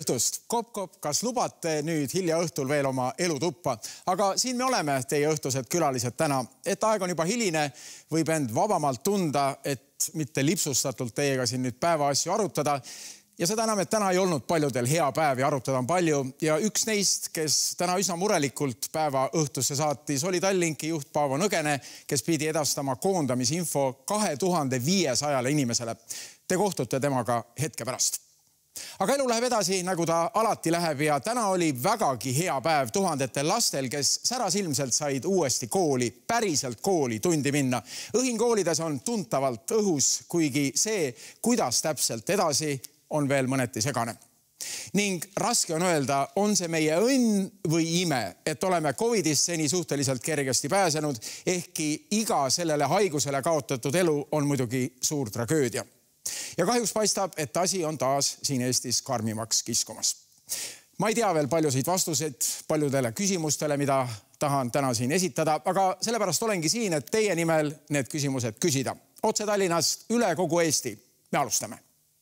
õhtust. Kopp-kopp, kas lubate nüüd hilja õhtul veel oma elutuppa? Aga siin me oleme, teie õhtused külalised täna. Et aeg on juba hiline, võib end vabamalt tunda, et mitte lipsustatult teiega siin nüüd päeva asju arutada. Ja seda enam, et täna ei olnud paljudel hea päev ja arutada on palju. Ja üks neist, kes täna üsna murelikult päeva õhtusse saatis, oli Tallinki juht Paavo Nõgene, kes pidi edastama koondamisinfo 2500 inimesele. Te kohtute temaga hetke pärast. Aga elu läheb edasi, nagu ta alati läheb ja täna oli vägagi hea päev tuhandetel lastel, kes särasilmselt said uuesti kooli, päriselt kooli tundi minna. Õhin koolides on tuntavalt õhus, kuigi see, kuidas täpselt edasi, on veel mõneti segane. Ning raske on öelda, on see meie õnn või ime, et oleme Covidist seni suhteliselt kergesti pääsenud, ehkki iga sellele haigusele kaotatud elu on muidugi suur tragöödia. Ja kahjuks paistab, et asi on taas siin Eestis karmimaks kiskumas. Ma ei tea veel paljusid vastuseid paljudele küsimustele, mida tahan täna siin esitada, aga sellepärast olengi siin, et teie nimel need küsimused küsida. Otse Tallinnast üle kogu Eesti. Me alustame.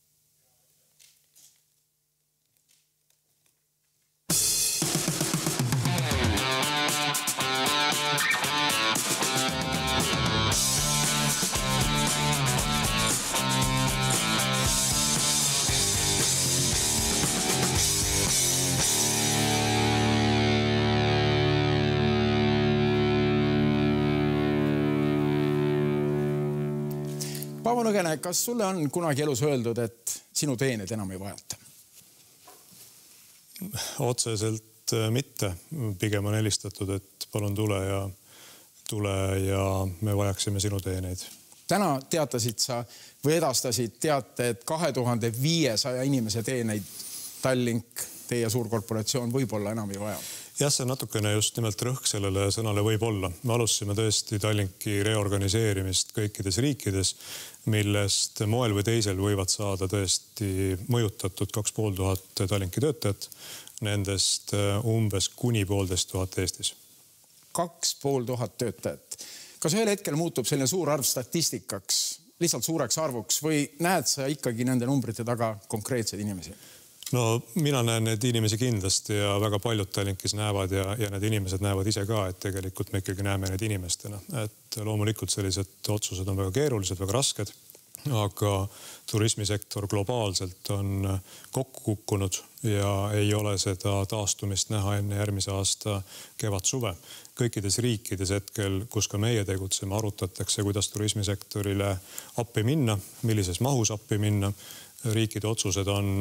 Paavo Nõgene, kas sulle on kunagi elus öeldud, et sinu teened enam ei vajata? Otseselt mitte. Pigem on helistatud, et palun tule ja me vajaksime sinu teeneid. Täna teatasid sa või edastasid teate, et 2500 inimese teeneid Tallink, teie suurkorporatsioon, võib-olla enam ei vaja. Jah, see natukene just nimelt rõhk sellele sõnale võib olla. Me alustasime tõesti Tallinki reorganiseerimist kõikides riikides, millest moel või teisel võivad saada tõesti mõjutatud 2500 Tallinki töötajat, nendest umbes kuni 1500 Eestis. 2500 töötajat. Kas ühel hetkel muutub selline suur arv statistikaks, lihtsalt suureks arvuks või näed sa ikkagi nende numbrite taga konkreetseid inimesi? No mina näen need inimesi kindlasti ja väga paljud Tallinkis näevad ja need inimesed näevad ise ka, et tegelikult me ikkagi näeme need inimestena. Et loomulikult sellised otsused on väga keerulised, väga rasked, aga turismisektor globaalselt on kokku kukkunud ja ei ole seda taastumist näha enne järgmise aasta kevad-suve. Kõikides riikides hetkel, kus ka meie tegutseme, arutatakse, kuidas turismisektorile appi minna, millises mahus appi minna. Riikide otsused on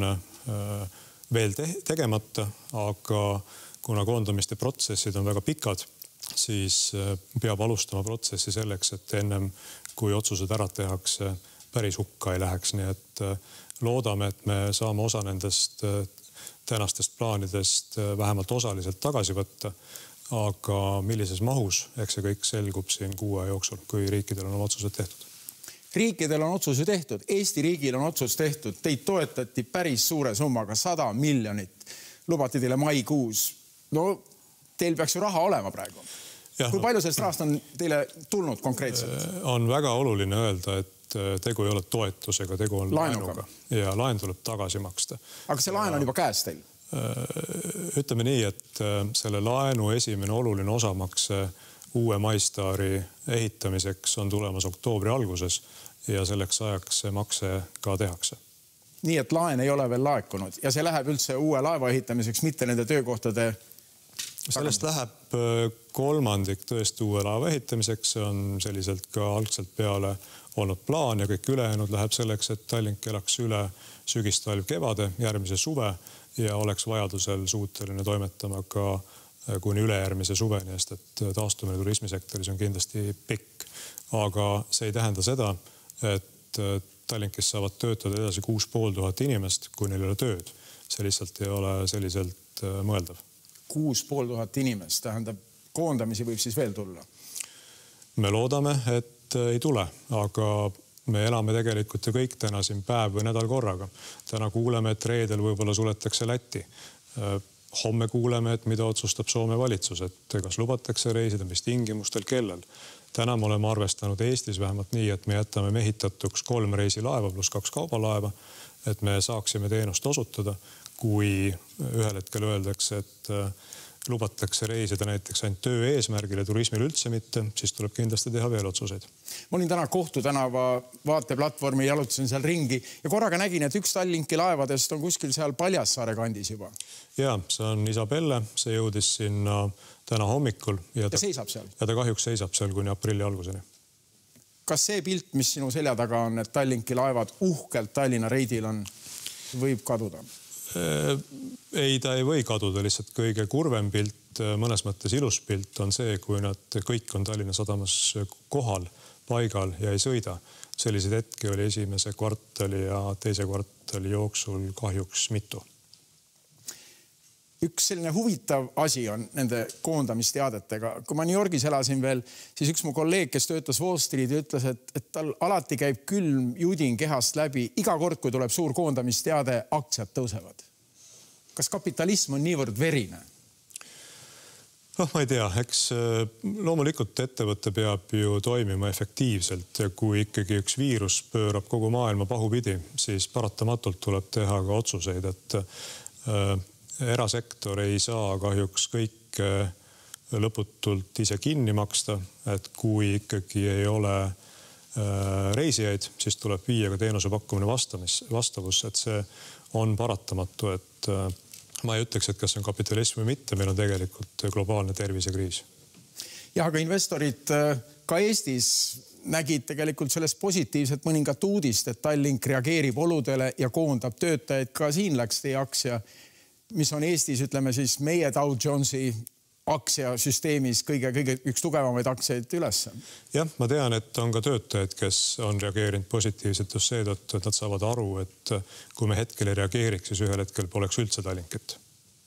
veel tegemata, aga kuna koondamiste protsessid on väga pikad, siis peab alustama protsessi selleks, et ennem kui otsused ära tehakse, päris hukka ei läheks. Nii et loodame, et me saame osa nendest tänastest plaanidest vähemalt osaliselt tagasi võtta, aga millises mahus, eks see kõik selgub siin 6 aja jooksul, kui riikidel on otsused tehtud. Riikidel on otsus ju tehtud, Eesti riigil on otsus tehtud, teid toetati päris suure summaga, 100 miljonit, lubati teile maikuus. No teil peaks ju raha olema praegu. Kui palju sellest rahast on teile tulnud konkreetselt? On väga oluline öelda, et tegu ei ole toetusega, tegu on laenuga ja laen tuleb tagasi maksta. Aga see laen on juba käes teil? Ütleme nii, et selle laenu esimene oluline osamakse uue Maistaari ehitamiseks on tulemas oktoobri alguses ja selleks ajaks see makse ka tehakse. Nii, et laen ei ole veel laekunud ja see läheb üldse uue laeva ehitamiseks, mitte nende töökohtade... Sellest läheb kolmandik tõesti uue laeva ehitamiseks, see on selliselt ka algselt peale olnud plaan ja kõik ülejäänud läheb selleks, et Tallink elaks üle sügistalv kevade, järgmise suve ja oleks vajadusel suuteline toimetama ka kuni ülejärgmise suveni, et taastumine turismisektoris on kindlasti pikk. Aga see ei tähenda seda, et Tallinkis saavad töötada edasi 6500 inimest, kui neil ei ole tööd. See lihtsalt ei ole selliselt mõeldav. 6500 inimest, tähendab, koondamisi võib siis veel tulla? Me loodame, et ei tule, aga me elame tegelikult ju kõik täna siin päev või nädal korraga. Täna kuuleme, et reedel võib-olla suletakse Läti. Homme kuuleme, et mida otsustab Soome valitsus, et kas lubatakse reisida, mis tingimustel, kellel. Täna me oleme arvestanud Eestis vähemalt nii, et me jätame mehitatuks 3 reisilaeva pluss 2 kaubalaeva. et me saaksime teenust osutada, kui ühel hetkel öeldakse, et lubatakse reisida näiteks ainult töö eesmärgil ja turismil üldse mitte, siis tuleb kindlasti teha veel otsuseid. Ma olin täna Kohtu tänava vaateplatvormi, jalutasin seal ringi ja korraga nägin, et üks Tallinki laevadest on kuskil seal Paljassaare kandis juba. Ja, see on Isabelle, see jõudis sinna täna hommikul. Ja seisab seal? Ja ta kahjuks seisab seal kuni aprilli alguseni. Kas see pilt, mis sinu selja taga on, et Tallinki laevad uhkelt Tallinna reidil on, võib kaduda? Ei, ta ei või kaduda, lihtsalt kõige kurvem pilt, mõnes mõttes ilus pilt on see, kui nad kõik on Tallinna sadamas kohal, paigal ja ei sõida. Selliseid hetki oli esimese kvartali ja teise kvartali jooksul kahjuks mitu. Üks selline huvitav asi on nende koondamisteadetega. Kui ma New Yorgis elasin veel, siis üks mu kolleeg, kes töötas Wall Street, ütles, et tal alati käib külm judin kehast läbi. Iga kord, kui tuleb suur koondamisteade, aktsiad tõusevad. Kas kapitalism on niivõrd verine? Ma ei tea, eks loomulikult ettevõte peab ju toimima efektiivselt ja kui ikkagi üks viirus pöörab kogu maailma pahupidi, siis paratamatult tuleb teha ka otsuseid, et erasektor ei saa kahjuks kõik lõputult ise kinni maksta, et kui ikkagi ei ole reisijaid, siis tuleb viia ka teenuse pakkumine vastavus, et see on paratamatu, et ma ei ütleks, et kas see on kapitalism või mitte, meil on tegelikult globaalne tervisekriis. Ja, aga investorid ka Eestis nägid tegelikult sellest positiivset mõningat uudist, et Tallink reageerib oludele ja koondab töötajaid. Ka siin läks teie aktsia, mis on Eestis, ütleme siis meie Dow Jonesi aktsiasüsteemis kõige üks tugevamaid aktsiaid üles. Jah, ma tean, et on ka töötajad, kes on reageerinud positiivselt just seetõttu, et nad saavad aru, et kui me hetkel ei reageeriks, siis ühel hetkel poleks üldse Tallinkit.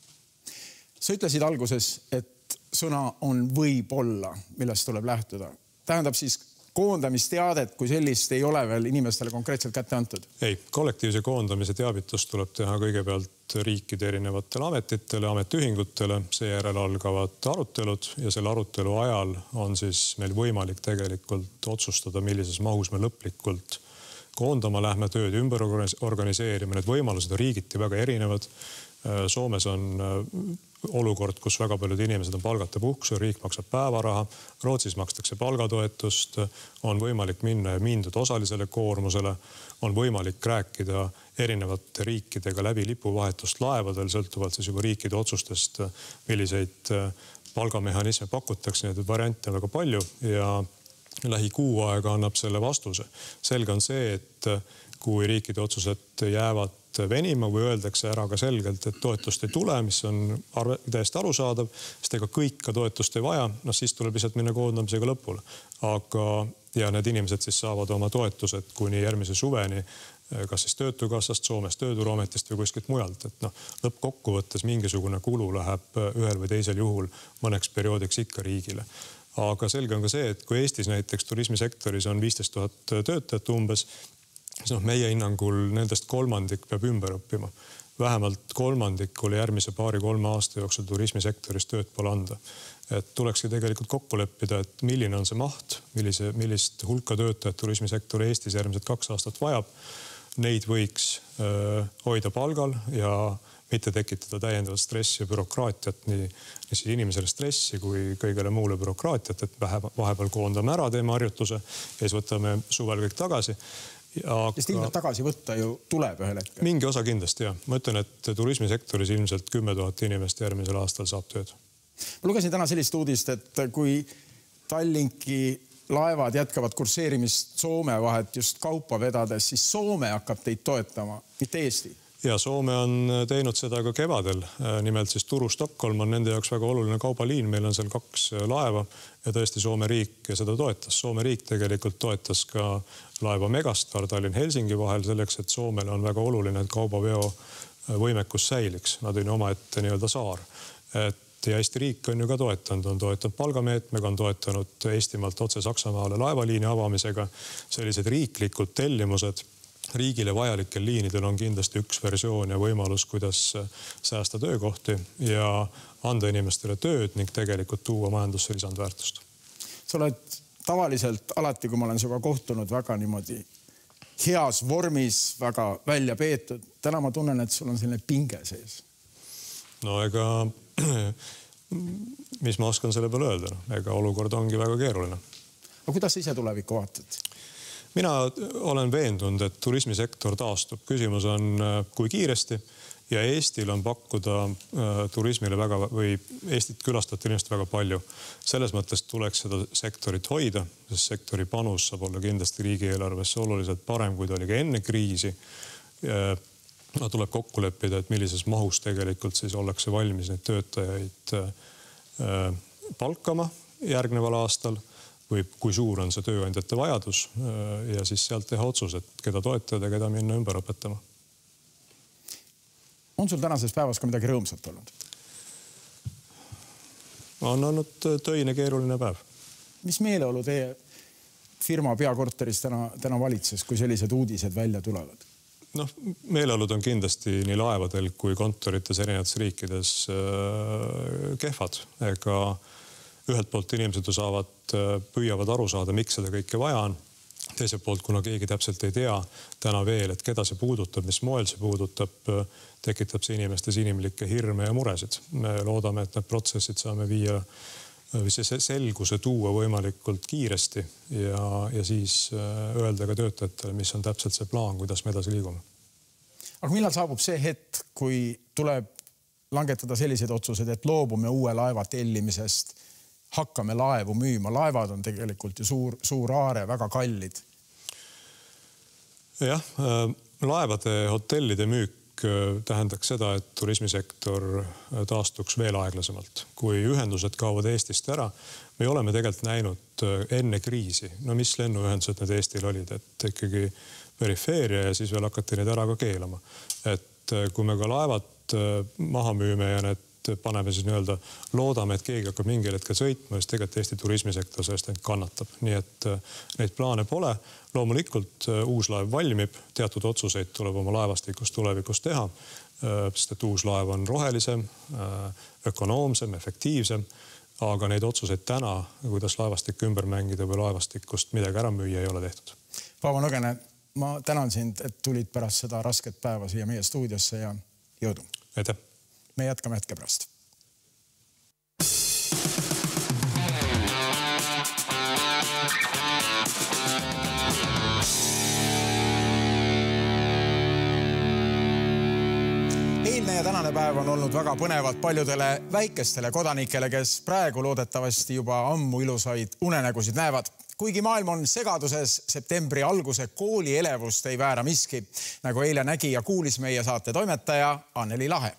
Sa ütlesid alguses, et sõna on võib-olla, millest tuleb lähtuda. Tähendab siis koondamisteadet, kui sellist ei ole veel inimestele konkreetselt kätte antud? Ei, kollektiivse koondamise teavitus tuleb teha kõigepealt riikide erinevatele ametitele, ametiühingutele, seejärel algavad arutelud ja selle arutelu ajal on siis meil võimalik tegelikult otsustada, millises mahus me lõplikult koondama lähme, tööd ümber organiseerima. Need võimalused on riigiti väga erinevad. Soomes on olukord, kus väga paljud inimesed on palgata puhkusel, riik maksab päevaraha, Rootsis makstakse palgatoetust, on võimalik minna ja mindud osalisele koormusele, on võimalik rääkida erinevate riikidega läbi lipuvahetust laevadel, sõltuvalt siis juba riikide otsustest, milliseid palgamehhanisme pakutakse, need variante on väga palju ja lähi kuu aega annab selle vastuse. Selge on see, et kui riikide otsused jäävad venima või öeldakse ära ka selgelt, et toetust ei tule, mis on täiesti arusaadav, sest ega kõik ka toetust ei vaja, siis tuleb lihtsalt minna koondamisega lõpule. Ja need inimesed siis saavad oma toetused kuni järgmise suveni, kas siis Töötukassast, Soomes Tööturuametist või kuskilt mujalt. Et lõppkokkuvõttes mingisugune kulu läheb ühel või teisel juhul mõneks perioodiks ikka riigile. Aga selge on ka see, et kui Eestis näiteks turismisektoris on 15 000 töötajat umbes, siis meie hinnangul nendest kolmandik peab ümber õppima. Vähemalt kolmandikule järgmise 2-3 aasta jooksul turismisektoris tööd pole anda. Et tulekski tegelikult kokku leppida, et milline on see maht, millist hulka töötajat turismisektor Eestis järgmised 2 aastat vajab. Neid võiks hoida palgal ja mitte tekitada täiendavat stressi ja bürokraatiat, nii siis inimesele stressi kui kõigele muule bürokraatiat, et vahepeal koondame ära, teeme harjutuse ja siis võtame suvel kõik tagasi. Sest ilmselt tagasi võtta ju tuleb ühel hetkel. Mingi osa kindlasti, jah. Ma ütlen, et turismisektoris ilmselt 10 000 inimest järgmisel aastal saab tööd. Ma lugesin täna sellist uudist, et kui Tallinki laevad jätkavad kurseerimist Soome vahet just kaupa vedades, siis Soome hakkab teid toetama, mitte Eesti. Ja Soome on teinud seda ka kevadel. Nimelt siis Turu-Stockholm on nende jaoks väga oluline kaubaliin. Meil on seal 2 laeva ja tõesti Soome riik seda toetas. Soome riik tegelikult toetas ka laeva Megastar Tallinn-Helsingi vahel selleks, et Soomele on väga oluline, et kaubaveo võimekus säiliks. Nad on oma ette nii-öelda saar. Ja Eesti riik on ju ka toetanud. On toetanud palgameetmega, on toetanud Eestimaalt otse Saksamaale laevaliini avamisega. Sellised riiklikud tellimused riigile vajalikel liinidel on kindlasti üks versioon ja võimalus, kuidas säästa töökohti ja anda inimestele tööd ning tegelikult tuua majandusse lisandväärtust. Sa oled tavaliselt alati, kui ma olen sinuga kohtunud, väga niimoodi heas vormis, väga välja peetud. Täna ma tunnen, et sul on selline pinge sees. No ega, mis ma oskan selle peale öelda? Ega olukord ongi väga keeruline. Aga kuidas ise tulevikku vaatad? Mina olen veendunud, et turismisektor taastub. Küsimus on, kui kiiresti ja Eestil on pakkuda turismile või Eestit külastajate inimest väga palju. Selles mõttes tuleks seda sektorit hoida, sest sektori panus saab olla kindlasti riigieelarvesse oluliselt parem, kui ta oli ka enne kriisi. Tuleb kokku leppida, et millises mahus tegelikult siis ollakse valmis neid töötajaid palkama järgneval aastal või kui suur on see tööandjate vajadus ja siis sealt teha otsus, et keda toetada, keda minna ümber õpetama. On sul tänases päevas ka midagi rõõmsat olnud? On olnud töine keeruline päev. Mis meeleolu teie firma peakorteris täna valitses, kui sellised uudised välja tulevad? Noh, meeleolud on kindlasti nii laevadel kui kontorites erinevates riikides kehvad. Ega ühelt poolt inimesed püüavad aru saada, miks seda kõike vaja on. Teiselt poolt, kuna keegi täpselt ei tea täna veel, et keda see puudutab, mis moel see puudutab, tekitab see inimestes inimlikke hirme ja muresid. Me loodame, et need protsessid saame viia või see selguse tuua võimalikult kiiresti ja siis öelda ka töötajatele, mis on täpselt see plaan, kuidas me edasi liigume. Aga millal saabub see hetk, kui tuleb langetada sellised otsused, et loobume uue laeva tellimisest, hakkame laevu müüma? Laevad on tegelikult ju suur aare, väga kallid. Jah, laevade hotellide müük tähendaks seda, et turismisektor taastuks veel aeglasemalt. Kui ühendused kaovad Eestist ära, me oleme tegelikult näinud enne kriisi, no mis lennuühendused need Eestil olid, et ikkagi perifeeria ja siis veel hakati neid ära ka keelama. Et kui me ka laevad maha müüme ja need paneme siis loodame, et keegi hakkab mingil hetkel sõitma, siis tegelikult Eesti turismisektor sellest kannatab. Nii et neid plaane pole. Loomulikult uus laev valmib, teatud otsuseid tuleb oma laevastikust tulevikus teha, sest et uus laev on rohelisem, ökonoomsem, efektiivsem, aga neid otsuseid täna, kuidas laevastik ümber mängida või laevastikust midagi ära müüa ei ole tehtud. Paavo Nõgene, ma tänan sind, et tulid pärast seda rasket päeva siia meie stuudiosse ja jõudu. Aitäh. Me jätkame hetke pärast. Eilne ja tänane päev on olnud väga põnevad paljudele väikestele kodanikele, kes praegu loodetavasti juba ammu ilusaid unenägusid näevad. Kuigi maailm on segaduses, septembri alguse kooli elevust ei väära miski, nagu eile nägi ja kuulis meie saate toimetaja Anneli Lahe.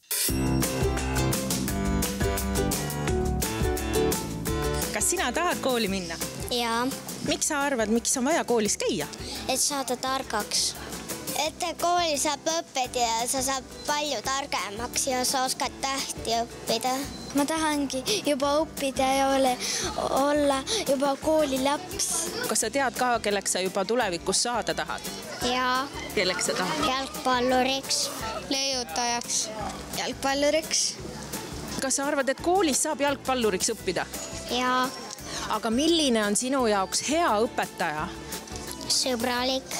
Kas sina tahad kooli minna? Jaa. Miks sa arvad, miks on vaja koolis käia? Et saada targaks. Et kooli saab õppida ja sa saab palju targemaks ja sa oskad tähti õppida. Ma tahangi juba õppida ja olla juba kooli laps. Kas sa tead ka, kelleks sa juba tulevikus saada tahad? Jaa. Kelleks sa tahad? Jalgpalluriks. Leiutajaks. Jalgpalluriks. Kas sa arvad, et koolis saab jalgpalluriks õppida? Jaa. Aga milline on sinu jaoks hea õpetaja? Sõbralik.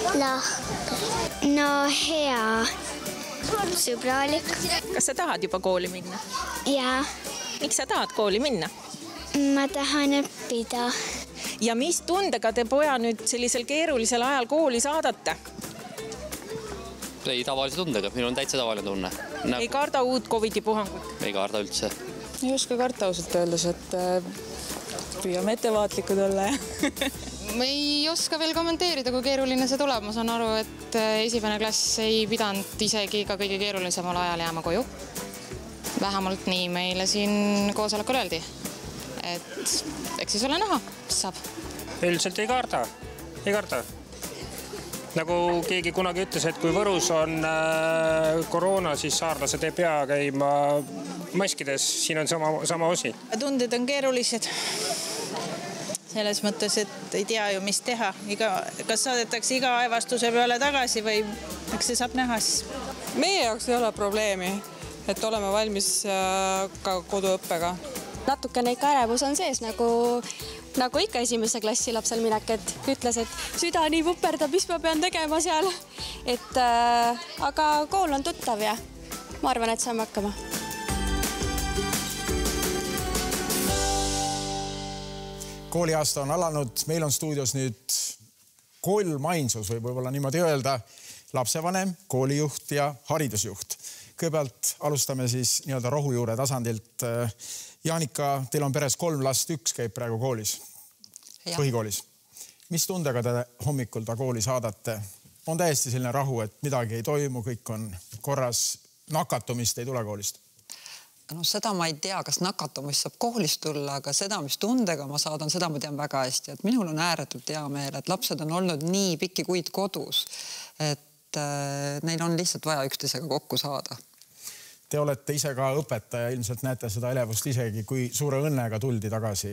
No hea. Sõbralik. Kas sa tahad juba kooli minna? Jaa. Miks sa tahad kooli minna? Ma tahan õppida. Ja mis tundega te poja nüüd sellisel keerulisel ajal kooli saadate? Ei tavalise tundega, minul on täitsa tavaline tunne. Ei karda uut COVID-i puhangut? Ei karda üldse. Ei oska karta ausalt öeldes, et püüame ettevaatlikud olla. Ma ei oska veel kommenteerida, kui keeruline see tuleb. Ma saan aru, et esimene klass ei pidanud isegi ka kõige keerulisemal ajal jääma koju. Vähemalt nii meile siin koosolekul öeldi. Et eks siis ole näha, mis saab. Üldiselt ei karda. Nagu keegi kunagi ütles, et kui Võrus on koroona, siis saarlased ei pea käima maskides. Siin on sama osi. Tunded on keerulised. Selles mõttes, et ei tea ju, mis teha. Kas saadetakse iga aevastuse peale tagasi või eks see saab näha siis? Meie jaoks ei ole probleemi, et oleme valmis ka koduõppega. Natukene ikka ärevus on sees, nagu nagu ikka esimese klassi lapsel minek, et ütles, et süda nii vuperdab, mis ma pean tegema seal. Aga kool on tuttav ja ma arvan, et saame hakkama. Kooliaasta on alanud, meil on stuudios nüüd 3 ainsus, võib-olla niimoodi öelda, lapsevanem, koolijuht ja haridusjuht. Kõigepealt alustame siis nii-öelda rohujuure tasandilt. Jaanika, teil on peres 3 last, 1 käib praegu koolis, põhikoolis. Mis tundega te hommikul ta kooli saadate? On täiesti selline rahu, et midagi ei toimu, kõik on korras, nakatumist ei tule koolist? No seda ma ei tea, kas nakatumist saab koolist tulla, aga seda, mis tundega ma saadan, seda ma tean väga hästi. Et minul on ääretult hea meel, et lapsed on olnud nii pikki kuid kodus, et neil on lihtsalt vaja üksteisega kokku saada. Te olete ise ka õpetaja, ilmselt näete seda elevust isegi, kui suure õnnega tuldi tagasi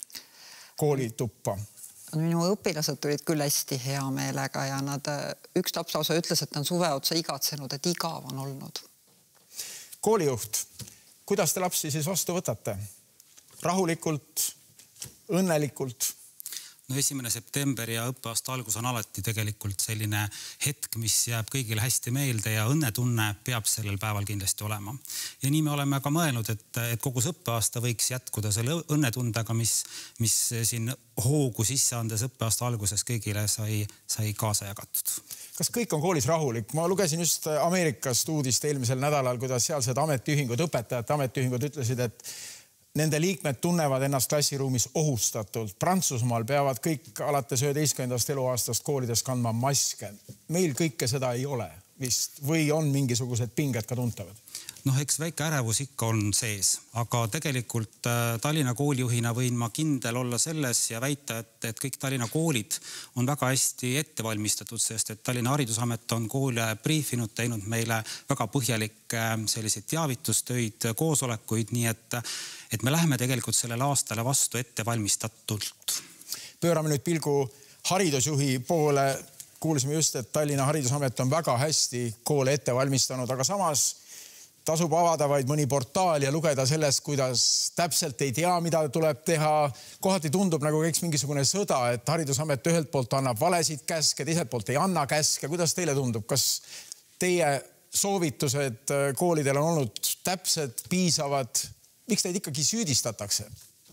koolituppa. Minu õpilased tulid küll hästi hea meelega ja üks laps lausa ütles, et on suve otsa igatsenud, et igav on olnud. Koolijuht, kuidas te lapsi siis vastu võtate? Rahulikult, õnnelikult? No 1. september ja õppeaasta algus on alati tegelikult selline hetk, mis jääb kõigile hästi meelde ja õnnetunne peab sellel päeval kindlasti olema. Ja nii me oleme ka mõelnud, et kogu õppeaasta võiks jätkuda selle õnnetundega, mis siin hoogu sisse andes õppeaasta alguses kõigile sai kaasa jagatud. Kas kõik on koolis rahulik? Ma lugesin just Ameerikast uudist eelmisel nädalal, kuidas sealsed ametiühingud, õpetajate ametiühingud ütlesid, et nende liikmed tunnevad ennast klassiruumis ohustatult. Prantsusmaal peavad kõik alates 11. eluaastast koolides kandma maske. Meil kõike seda ei ole vist või on mingisugused pinged ka tuntavad? Noh, eks väike ärevus ikka on sees, aga tegelikult Tallinna koolijuhina võin ma kindel olla selles ja väita, et kõik Tallinna koolid on väga hästi ettevalmistatud, sest et Tallinna Haridusamet on koole briifinud, teinud meile väga põhjalik selliseid teavitustöid, koosolekuid, nii et me läheme tegelikult sellele aastale vastu ettevalmistatult. Pöörame nüüd pilgu haridusjuhi poole. Kuulsime just, et Tallinna Haridusamet on väga hästi koole ette valmistanud, aga samas tasub avada vaid mõni portaal ja lugeda sellest, kuidas täpselt ei tea, mida tuleb teha. Kohati tundub nagu käiks mingisugune sõda, et Haridusamet ühelt poolt annab valesid käske, teiselt poolt ei anna käske. Kuidas teile tundub? Kas teie soovitused koolidel on olnud täpsed, piisavad? Miks teid ikkagi süüdistatakse?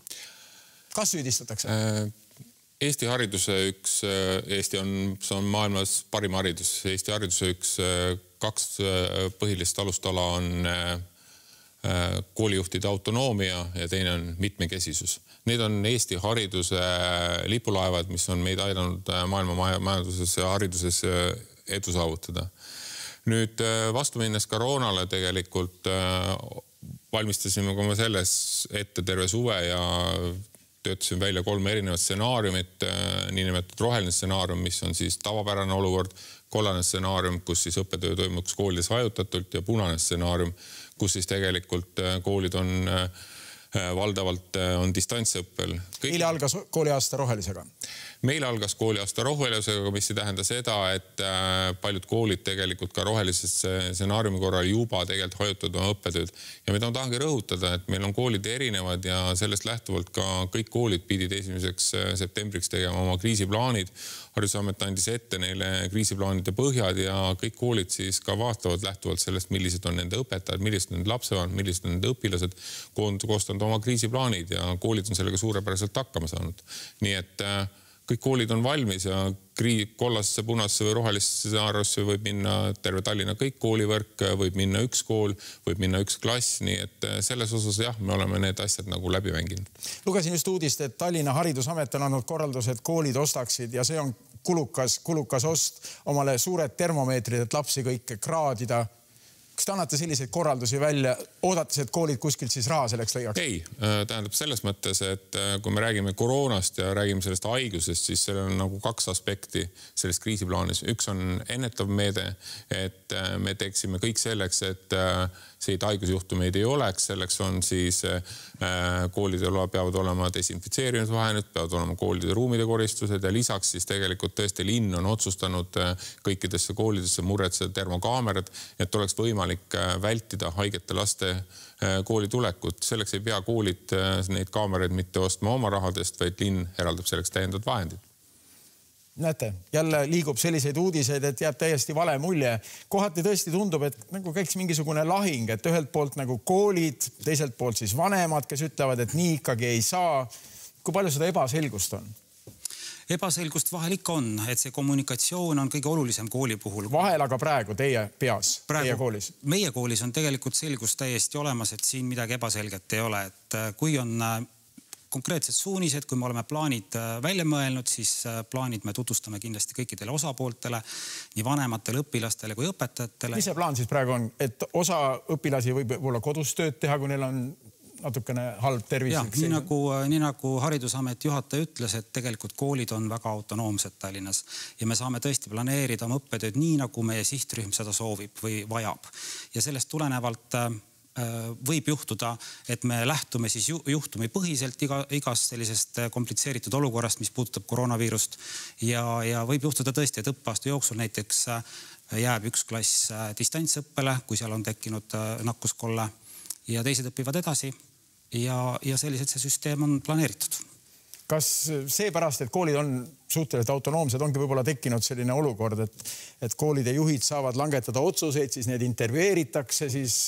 Kas süüdistatakse? Eesti hariduse Eesti on maailmas parim haridus. Eesti hariduse 2 põhilist alustala on koolijuhtide autonoomia ja teine on mitmekesisus. Need on Eesti hariduse lipulaevad, mis on meid aidanud maailma majanduses ja hariduses edu saavutada. Nüüd vastu minnes koroonale tegelikult valmistasime ka selles ette terve suve ja töötasin välja 3 erinevat stsenaariumit, niinimetatud roheline stsenaarium, mis on siis tavapärane olukord, kollane stsenaarium, kus siis õppetöö toimuks koolides hajutatult ja punane stsenaarium, kus siis tegelikult koolid on valdavalt on distantsõppel. Eile algas kooliaasta rohelisega? Meil algas kooliaasta rohelisega, mis ei tähenda seda, et paljud koolid tegelikult ka rohelisest stsenaariumi korral juba tegelikult hajutavad oma õppetööd. Ja mida ma tahangi rõhutada, et meil on koolid erinevad ja sellest lähtuvalt ka kõik koolid pidid 1. septembriks tegema oma kriisiplaanid. Haridusamet andis ette neile kriisiplaanide põhjad ja kõik koolid siis ka vaatavad lähtuvalt sellest, millised on nende õpetajad, millised on nende lapsevanemad, millised on nende õpilased, koostanud oma kriisiplaanid ja koolid on sellega suurepäraselt hakkama saanud. Nii et kõik koolid on valmis ja kollasesse, punasesse või rohelisse stsenaariumisse võib minna terve Tallinna kõik koolivõrk, võib minna 1 kool, võib minna 1 klass, nii et selles osas jah, me oleme need asjad nagu läbi mänginud. Lugesin just uudist, et Tallinna Haridusamet on andnud korraldused koolid ostaksid ja see on kulukas ost omale suured termomeetrid, et lapsi kõike kraadida. Kas te annate selliseid korraldusi välja, oodates, et koolid kuskilt siis raha selleks leiaks? Ei, tähendab selles mõttes, et kui me räägime koroonast ja räägime sellest haigusest, siis sellel on nagu 2 aspekti selles kriisiplaanis. 1 on ennetav meede, et me teeksime kõik selleks, et seid haigusjuhtumeid ei oleks. Selleks on siis koolidel peavad olema desinfitseerimisvahendid, peavad olema koolide ruumide koristused ja lisaks siis tegelikult tõesti linn on otsustanud kõikidesse koolidesse muretseda termokaamerad, et oleks võimalik võimalik vältida haigete laste kooli tulekut. Selleks ei pea koolid neid kaameraid mitte ostma oma rahadest, vaid linn eraldab selleks täiendavad vahendid. Näete, jälle liigub selliseid uudiseid, et jääb täiesti vale mulje. Kohati tõesti tundub, et nagu käiks mingisugune lahing, et ühelt poolt nagu koolid, teiselt poolt siis vanemad, kes ütlevad, et nii ikkagi ei saa. Kui palju seda ebaselgust on? Ebaselgust vahel ikka on, et see kommunikatsioon on kõige olulisem kooli puhul. Vahel aga praegu teie peas, teie koolis? Meie koolis on tegelikult selgus täiesti olemas, et siin midagi ebaselget ei ole. Et kui on konkreetsed suunised, kui me oleme plaanid välja mõelnud, siis plaanid me tutvustame kindlasti kõikidele osapooltele, nii vanematele, õpilastele kui õpetajatele. Mis see plaan siis praegu on? Et osa õpilasi võib olla kodus tööd teha, kui neil on natukene halb tervislik? Nii nagu Haridusameti juhataja ütles, et tegelikult koolid on väga autonoomsed Tallinnas ja me saame tõesti planeerida oma õppetööd nii, nagu meie sihtrühm seda soovib või vajab. Ja sellest tulenevalt võib juhtuda, et me lähtume siis juhtumipõhiselt igast sellisest komplitseeritud olukorrast, mis puudutab koroonaviirust ja võib juhtuda tõesti, et õppeaasta jooksul näiteks jääb üks klass distantsõppele, kui seal on tekkinud nakkuskolle ja teised õpivad edasi ja selliselt see süsteem on planeeritud. Kas seepärast, et koolid on suhteliselt autonoomsed, ongi võib-olla tekkinud selline olukord, et koolide juhid saavad langetada otsuseid, siis need intervjueeritakse, siis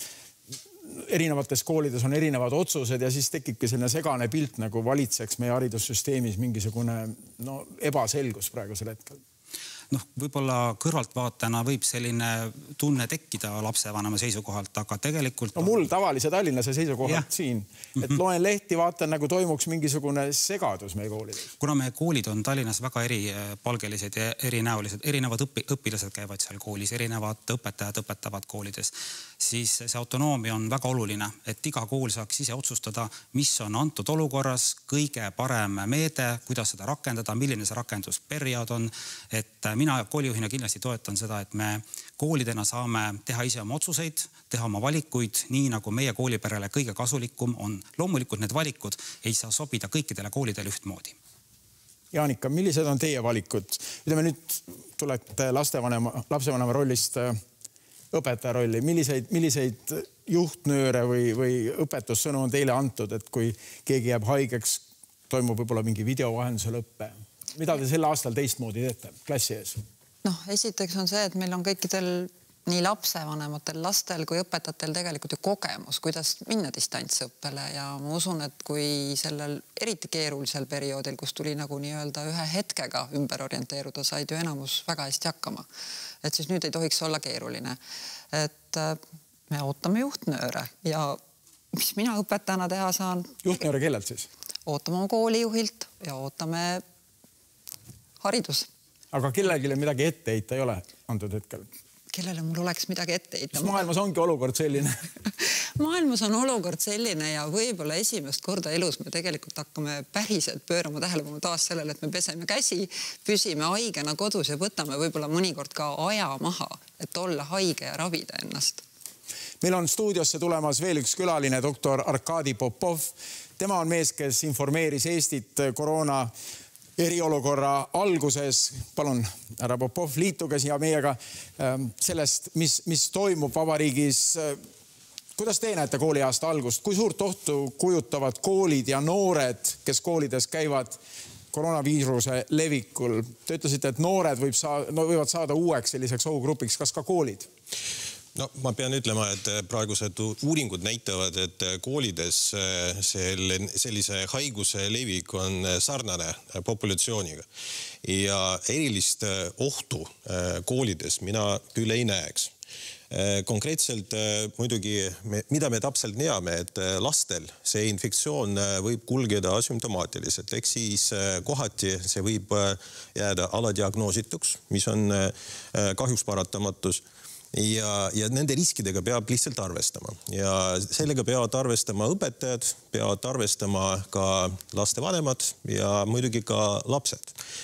erinevates koolides on erinevad otsused ja siis tekibki selline segane pilt, nagu valitseks meie haridussüsteemis mingisugune ebaselgus praegusel hetkel. Võib-olla kõrvaltvaatajana võib selline tunne tekkida lapsevanema seisukohalt, aga tegelikult... Mul tavalise Tallinnase seisukohalt siin, et loen lehti, vaatan nagu toimuks mingisugune segadus meie koolides. Kuna meie koolid on Tallinnas väga eripalgelised ja erinäolised, erinevad õpilased käivad seal koolis, erinevad õpetajad õpetavad koolides, siis see autonoomia on väga oluline, et iga kool saaks ise otsustada, mis on antud olukorras kõige parem meede, kuidas seda rakendada, milline see rakendusperiood on, et mina koolijuhina kindlasti toetan seda, et me koolidena saame teha ise oma otsuseid, teha oma valikuid, nii nagu meie kooliperele kõige kasulikum on. Loomulikult need valikud ei saa sobida kõikidele koolidele ühtmoodi. Jaanika, millised on teie valikud? Ütleme nüüd tulete lapsevanema rollist õpetaja rolli. Milliseid juhtnööre või õpetussõnu on teile antud, et kui keegi jääb haigeks, toimub võib-olla mingi videovahendusel õppe? Mida te selle aastal teistmoodi teete klassi ees? Esiteks on see, et meil on kõikidel nii lapsevanematel, lastel kui õpetajatel tegelikult ju kogemus, kuidas minna distantsõppele ja ma usun, et kui sellel eriti keerulisel perioodil, kus tuli nagu nii-öelda ühe hetkega ümber orienteeruda, said ju enamus väga hästi hakkama. Et siis nüüd ei tohiks olla keeruline. Et me ootame juhtnööre ja mis mina õpetajana teha saan? Juhtnööre kellelt siis? Ootame oma koolijuhilt ja ootame haridus. Aga kellelegi midagi ette heita ei ole antud hetkel? Kellele mul oleks midagi ette heita? Maailmas ongi olukord selline. Maailmas on olukord selline ja võib-olla esimest korda elus me tegelikult hakkame päriselt pöörama tähelepanu taas sellele, et me peseme käsi, püsime haigena kodus ja võtame võib-olla mõnikord ka aja maha, et olla haige ja ravida ennast. Meil on stuudiosse tulemas veel üks külaline, doktor Arkadi Popov. Tema on mees, kes informeeris Eestit koroona eriolukorra alguses. Palun, härra Popov, liituge siia meiega sellest, mis toimub vabariigis. Kuidas te näete kooliaasta algust? Kui suurt ohtu kujutavad koolid ja noored, kes koolides käivad koroonaviiruse levikul? Te ütlesite, et noored võivad saada uueks selliseks ohugrupiks. Kas ka koolid? Ma pean ütlema, et praegused uuringud näitavad, et koolides sellise haiguse levik on sarnane populatsiooniga ja erilist ohtu koolides mina küll ei näeks. Konkreetselt muidugi, mida me täpselt näeme, et lastel see infektsioon võib kulgeda asümptomaatiliselt, ehk siis kohati see võib jääda aladiagnoosituks, mis on kahjuks paratamatus. Ja nende riskidega peab lihtsalt arvestama ja sellega peavad arvestama õpetajad, peavad arvestama ka lastevanemad ja muidugi ka lapsed.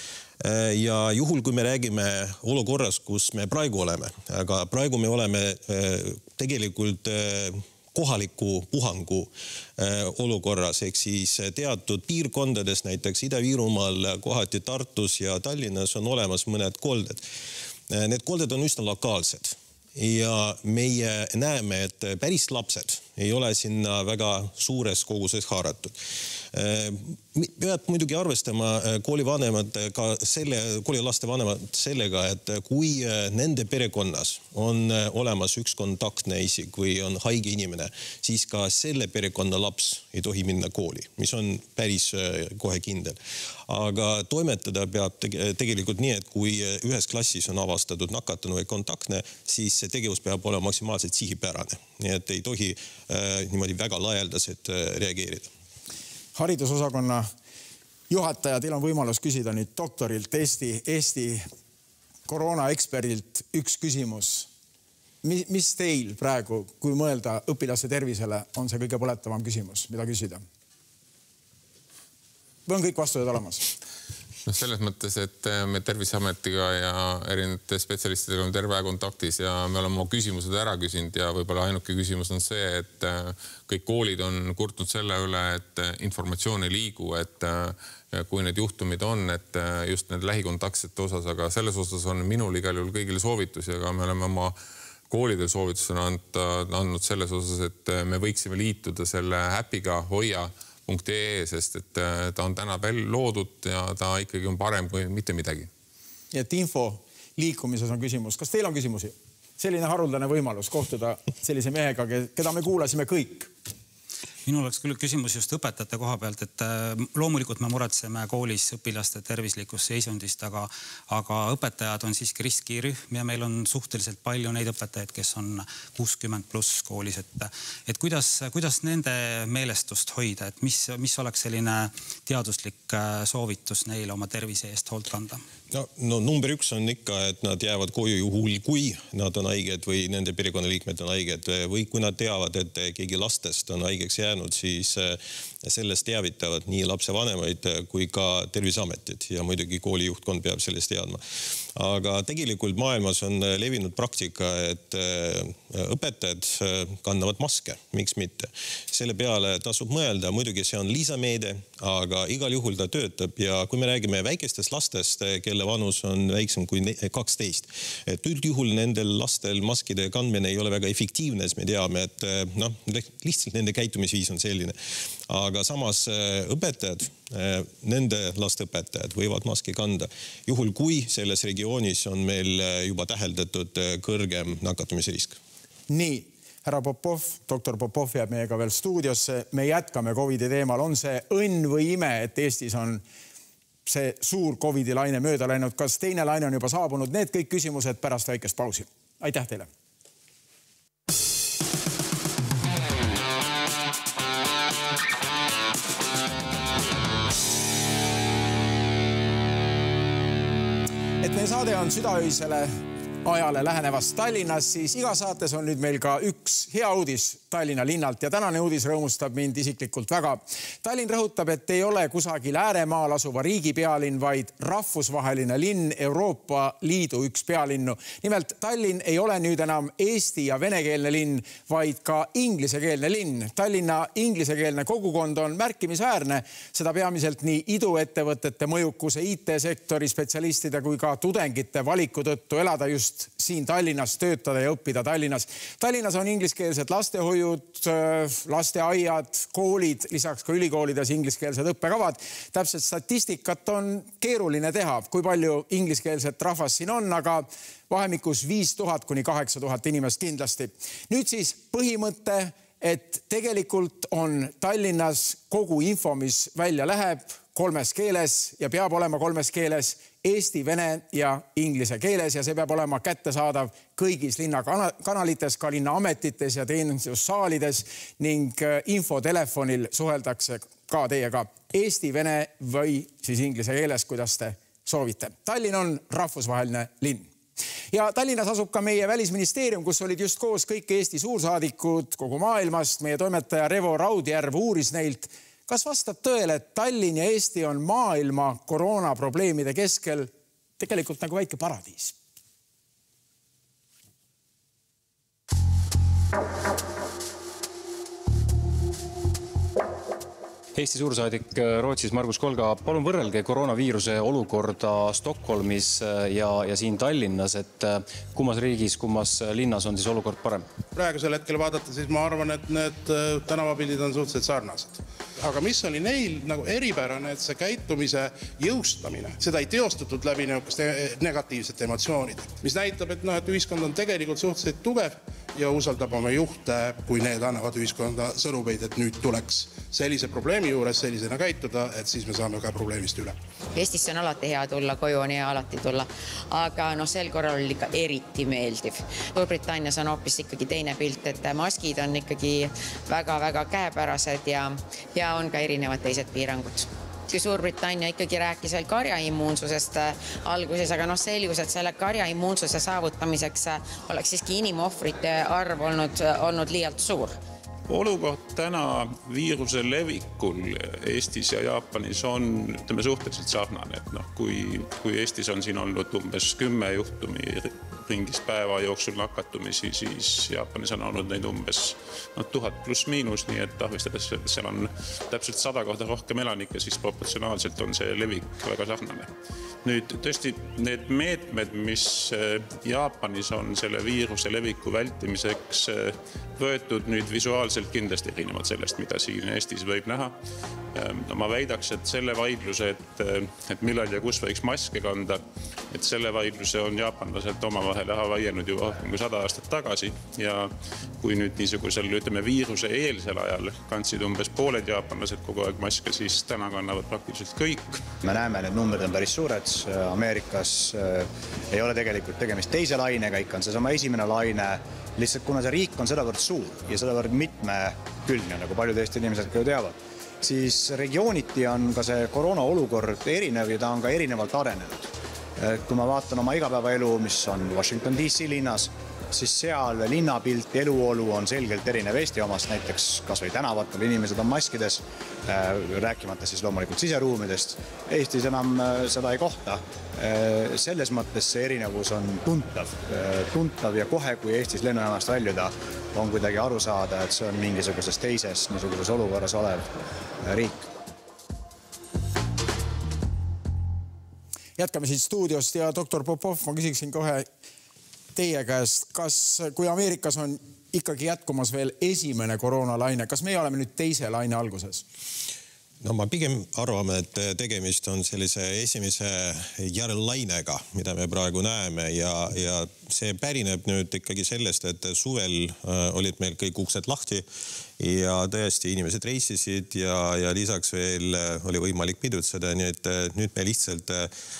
Ja juhul, kui me räägime olukorras, kus me praegu oleme, aga praegu me oleme tegelikult kohaliku puhangu olukorras, ehk siis teatud piirkondades, näiteks Ida-Virumaal, kohati Tartus ja Tallinnas on olemas mõned kolded. Need kolded on üsna lokaalsed. ja meie näeme, et päris lapsed ei ole sinna väga suures koguses haaratud. Peab muidugi arvestama koolivanemad ka koolilaste vanemad sellega, et kui nende perekonnas on olemas üks kontaktne isik või on haige inimene, siis ka selle perekonna laps ei tohi minna kooli, mis on päris kohe kindel. Aga toimetada peab tegelikult nii, et kui ühes klassis on avastatud nakatunu või kontaktne, siis see tegevus peab olema maksimaalselt sihipärane. Nii et ei tohi niimoodi väga laialdaselt reageerida. Haridusosakonna juhataja, teil on võimalus küsida nüüd doktorilt, Eesti koroonaeksperdilt üks küsimus. Mis teil praegu, kui mõelda õpilaste tervisele, on see kõige põletavam küsimus, mida küsida? Või on kõik vastused olemas? Selles mõttes, et me Terviseametiga ja erinevate spetsialistidega on terve aeg kontaktis ja me oleme oma küsimused ära küsinud ja võib-olla ainuke küsimus on see, et kõik koolid on kurtnud selle üle, et informatsioon ei liigu, et kui need juhtumid on, et just need lähikontaktsete osas, aga selles osas on minul igal juhul kõigile soovitusi, aga me oleme oma koolidel soovitusena andnud selles osas, et me võiksime liituda selle äpiga hoia.ee, sest et ta on täna veel loodud ja ta ikkagi on parem kui mitte midagi. Ja et info liikumises on küsimus. Kas teil on küsimusi? Selline haruldane võimalus kohtuda sellise mehega, keda me kuulasime kõik. Minul oleks küll küsimus just õpetajate koha pealt, et loomulikult me muretseme koolis õpilaste tervislikust seisundist, aga õpetajad on siiski riskirühm ja meil on suhteliselt palju neid õpetajaid, kes on 60+ koolis. Et kuidas nende meelestust hoida, et mis oleks selline teaduslik soovitus neile oma tervise eest hoolt kanda? No number 1 on ikka, et nad jäävad koju juhul, kui nad on haiged või nende perekonnaliikmed on haiged või kui nad teavad, et keegi lastest on haigeks jäänud, siis sellest teavitavad nii lapsevanemaid kui ka Terviseametit ja muidugi koolijuhtkond peab sellest teadma. Aga tegelikult maailmas on levinud praktika, et õpetajad kannavad maske, miks mitte. Selle peale tasub mõelda, muidugi see on lisameede, aga igal juhul ta töötab ja kui me räägime väikestest lastest, kelle vanus on väiksem kui 12, et üldjuhul nendel lastel maskide kandmine ei ole väga efektiivne, sest me teame, et lihtsalt nende käitumisviis on selline. Aga samas õpetajad, nende lasteõpetajad võivad maski kanda. Juhul kui selles regioonis on meil juba täheldatud kõrgem nakatumisrisk. Nii, härra Popov, doktor Popov jääb meiega veel stuudiosse. Me jätkame COVID-i teemal. On see õnn või ime, et Eestis on see suur COVID-i laine mööda läinud? Kas teine laine on juba saabunud? Need kõik küsimused pärast väikest pausi. Aitäh teile! Et meie saade on südaöisele ajale lähenevast Tallinnas, siis iga saates on nüüd meil ka üks hea uudis Tallinna linnalt ja tänane uudis rõõmustab mind isiklikult väga. Tallinn rõhutab, et ei ole kusagil ääremaal asuva riigi pealinn, vaid rahvusvaheline linn, Euroopa Liidu üks pealinnu. Nimelt Tallinn ei ole nüüd enam eesti ja venekeelne linn, vaid ka inglisekeelne linn. Tallinna inglisekeelne kogukond on märkimisväärne, seda peamiselt nii iduettevõtete mõjukuse, IT-sektori spetsialistide kui ka tudengite valiku tõttu elada just siin Tallinnas, töötada ja õppida Tallinnas. Tallinnas on ingliskeelsed lastehoiud, lasteaiad, koolid, lisaks ka ülikoolides ingliskeelsed õppekavad. Täpselt statistikat on keeruline teha, kui palju ingliskeelset rahvast siin on, aga vahemikus 5000 kuni 8000 inimest kindlasti. Nüüd siis põhimõte, et tegelikult on Tallinnas kogu info, mis välja läheb 3 keeles ja peab olema 3 keeles, eesti, vene ja inglise keeles ja see peab olema kättesaadav kõigis linnakanalites, ka linnaametites ja teenindussaalides ning infotelefonil suheldakse ka teiega eesti, vene või siis inglise keeles, kuidas te soovite. Tallinn on rahvusvaheline linn. Ja Tallinnas asub ka meie välisministeerium, kus olid just koos kõik Eesti suursaadikud kogu maailmast. Meie toimetaja Revo Raudjärv uuris neilt, kas vastab tõele, et Tallinn ja Eesti on maailma koroonaprobleemide keskel tegelikult nagu väike paradiis? Eesti suursaadik Rootsis Margus Kolga, palun võrrelge koroonaviiruse olukorda Stockholmis ja siin Tallinnas, et kummas riigis, kummas linnas on siis olukord parem? Praegusel hetkel vaadata, siis ma arvan, et need tänavapildid on suhteliselt sarnased. Aga mis oli neil nagu eripärane, et see käitumise jõustamine, seda ei teostatud läbi negatiivsete emotsioonide, mis näitab, et ühiskond on tegelikult suhteliselt tugev ja usaldab oma juhte, kui need annavad ühiskonda sõnumeid, et nüüd tuleks sellise probleemi juures sellisena käituda, et siis me saame ka probleemist üle. Eestisse on alati hea tulla, koju on hea alati tulla, aga sel korral oli ikka eriti meeldiv. Suurbritannias on hoopis ikkagi teine pilt, et maskid on ikkagi väga-väga käepärased ja on ka erinevad teised piirangud. Kui Suurbritannia ikkagi rääkis veel karjaimmuunsusest alguses, aga selgus, et selle karjaimmuunsuse saavutamiseks oleks siiski inimohvrite arv olnud liialt suur. Olukord täna viiruse levikul Eestis ja Jaapanis on suhteliselt sarnane. Kui Eestis on siin olnud umbes 10 juhtumi ringis päeva jooksul nakatumisi, siis Jaapanis on olnud neid umbes 1000 pluss miinus, nii et arvestades, et seal on täpselt 100 korda rohkem elanikke, siis proportsionaalselt on see levik väga sarnane. Nüüd tõesti need meetmed, mis Jaapanis on selle viiruse leviku vältimiseks võetud, nüüd visuaalselt kindlasti erinevad sellest, mida siin Eestis võib näha. Ma väidaks, et selle vaidluse, et millal ja kus võiks maske kanda, et selle vaidluse on jaapanlased omavahel vaielnud juba rohkem kui 100 aastat tagasi ja kui nüüd niisugusel, viiruse eelsel ajal kandsid umbes pooled jaapanlased kogu aeg maske, siis täna kannavad praktiliselt kõik. Me näeme, need numbrid on päris suured. Ameerikas ei ole tegelikult tegemist teise lainega, ikka on see sama esimene laine. Lihtsalt kuna see riik on sedavõrd suur ja sedavõrd mitmekülgne, nagu paljud Eesti inimesed ka ju teavad, siis regiooniti on ka see koroona olukord erinev ja ta on ka erinevalt arenenud. Kui ma vaatan oma igapäevaelu, mis on Washington DC linnas, siis seal linnapilt, eluolu on selgelt erinev Eesti omast, näiteks kas või tänavatel inimesed on maskides, rääkimata siis loomulikult siseruumidest. Eestis enam seda ei kohta. Selles mõttes see erinevus on tuntav ja kohe, kui Eestis lennujaamast väljuda, on kuidagi aru saada, et see on mingisuguses teises niisuguses olukorras olev riik. Jätkame siit stuudiost ja doktor Popov, ma küsiksin kohe teie käest, kas kui Ameerikas on ikkagi jätkumas veel esimene koroonalaine, kas meie oleme nüüd teise laine alguses? No ma pigem arvame, et tegemist on sellise esimese järelainega, mida me praegu näeme ja see pärineb nüüd ikkagi sellest, et suvel olid meil kõik uksed lahti ja tõesti inimesed reisisid ja lisaks veel oli võimalik pidutseda, nii et nüüd me lihtsalt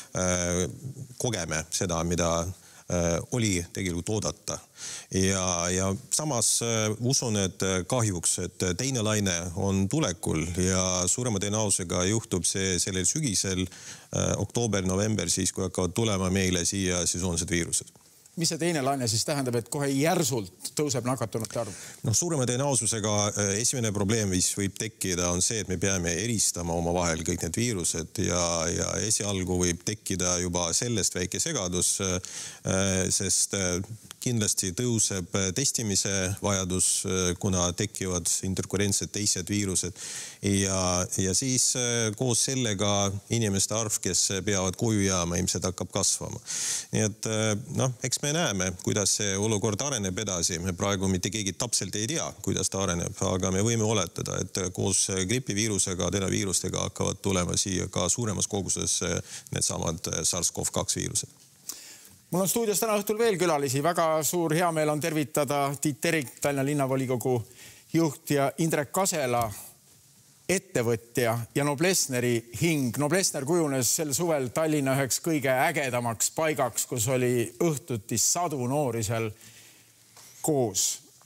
kogeme seda, mida oli tegelikult oodata. Ja samas usun, et kahjuks, et teine laine on tulekul ja suurema tõenäosusega juhtub see sellel sügisel, oktoober, november, siis kui hakkavad tulema meile siia sesoonsed viirused. Mis see teine laine siis tähendab, et kohe järsult tõuseb nakatunute arv? Suurema tõenäosusega esimene probleem, mis võib tekkida, on see, et me peame eristama oma vahel kõik need viirused ja esialgu võib tekkida juba sellest väike segadus, sest kindlasti tõuseb testimise vajadus, kuna tekivad interkurentsed teised viirused ja siis koos sellega inimeste arv, kes peavad koju jääma, ilmselt hakkab kasvama. Nii et eks me näeme, kuidas see olukord areneb edasi. Me praegu mitte keegi täpselt ei tea, kuidas ta areneb, aga me võime oletada, et koos gripiviirusega, adenoviirustega hakkavad tulema siia ka suuremas koguses needsamad SARS-CoV-2 viirused. Mul on stuudios täna õhtul veel külalisi. Väga suur hea meel on tervitada Tiit Terik, Tallinna linnavolikogu juht ja Indrek Kasela, ettevõtja ja Noblessneri hing. Noblessner kujunes sel suvel Tallinna üheks kõige ägedamaks paigaks, kus oli õhtuti sadu noori seal koos.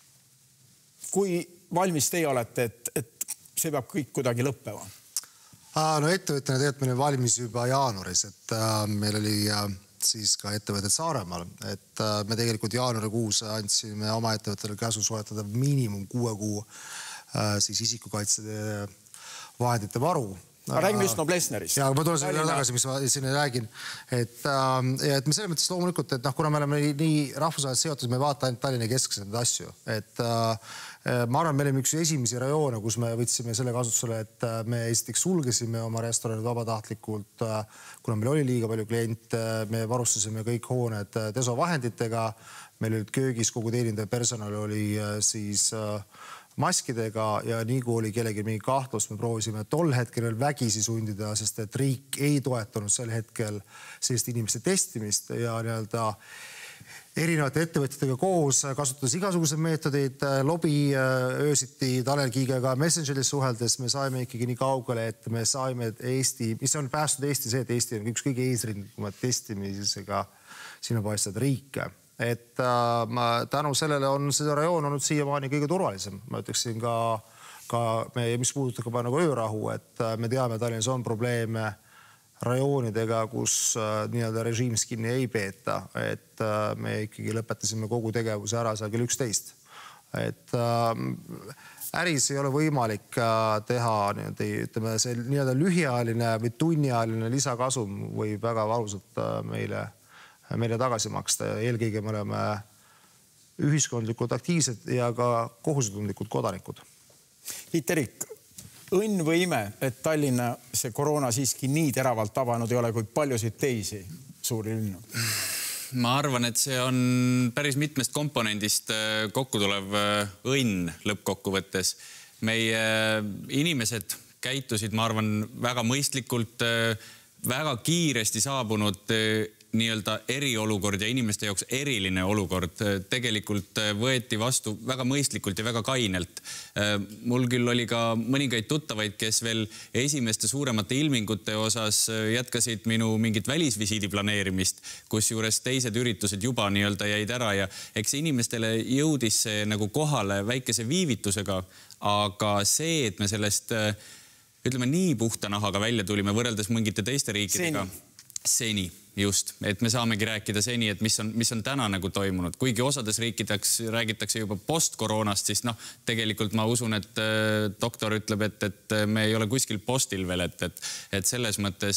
Kui valmis teie olete, et see peab kõik kuidagi lõppema? No ettevõtjana tegelikult meil valmis juba jaanuaris, et meil oli siis ka ettevõtted Saaremaal, et me tegelikult jaanuarikuus andsime oma ettevõttele käsu soetada miinimum 6 kuu siis isikukaitse vahendite varu räägime just Noblessnerist. Ja ma tulen selle tagasi, mis ma siin räägin. Et me selles mõttes loomulikult, et kuna me oleme nii rahvusvaheliselt seotud, me vaata ainult Tallinna keskselt neid asju. Et ma arvan, me olime üks esimesi rajoone, kus me võtsime selle kasutusele, et me esiteks sulgesime oma restoranid vabatahtlikult, kuna meil oli liiga palju kliente, me varustasime kõik hooned desovahenditega, meil olid köögis kogu teenindaja personal oli siis maskidega ja nii kui oli kellegi mingi kahtlus, me proovisime tol hetkel vägisi sundida, sest et riik ei toetanud sel hetkel sellist inimeste testimist ja nii-öelda erinevate ettevõtjatega koos kasutades igasuguseid meetodeid, lobi öösiti Tanel Kiigega Messengeris suheldes, me saime ikkagi nii kaugele, et me saime Eesti, mis on päästud Eesti see, et Eesti on üks kõige eesrindlikumad testimisega sinna paistvad riike. Et tänu sellele on seda rajoon olnud siiamaani kõige turvalisem. Ma ütleksin ka mis puudutab ka nagu öörahu, et me teame, Tallinnas on probleeme rajoonidega, kus nii-öelda režiimist kinni ei peeta, et me ikkagi lõpetasime kogu tegevuse ära seal kell 11. Et äris ei ole võimalik teha ütleme, see nii-öelda lühiajaline või tunniajaline lisakasum või väga valusalt meile tagasi maksta. Eelkõige me oleme ühiskondlikult aktiivsed ja ka kohusetundlikud kodanikud. Tiit-Erik, õnn või ime, et Tallinna see koroona siiski nii teravalt tabanud ei ole kui paljusid teisi suuri linnu? Ma arvan, et see on päris mitmest komponendist kokku tulev õnn lõppkokkuvõttes. Meie inimesed käitusid, ma arvan, väga mõistlikult, väga kiiresti saabunud nii-öelda eriolukord ja inimeste jaoks eriline olukord tegelikult võeti vastu väga mõistlikult ja väga kainelt. Mul küll oli ka mõningaid tuttavaid, kes veel esimeste suuremate ilmingute osas jätkasid minu mingit välisvisiidi planeerimist, kus juures teised üritused juba nii-öelda jäid ära ja eks inimestele jõudis see nagu kohale väikese viivitusega, aga see, et me sellest ütleme nii puhta nahaga välja tulime võrreldes mingite teiste riikidega. Seni, just. Et me saamegi rääkida seni, et mis on täna nagu toimunud. Kuigi osades riikideks räägitakse juba post-koroonast, siis tegelikult ma usun, et doktor ütleb, et me ei ole kuskil postil veel, et selles mõttes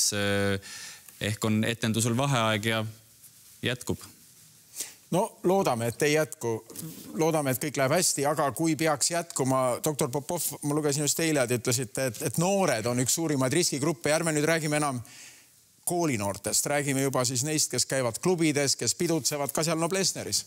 ehk on etendusel vaheaeg ja jätkub. No loodame, et ei jätku. Loodame, et kõik läheb hästi, aga kui peaks jätkuma, doktor Popov, ma lugesin just eile, et ütlesite, et noored on üks suurimaid riskigruppe. Järme nüüd räägime enam koolinoortest. Räägime juba siis neist, kes käivad klubides, kes pidutsevad ka seal Noblessneris.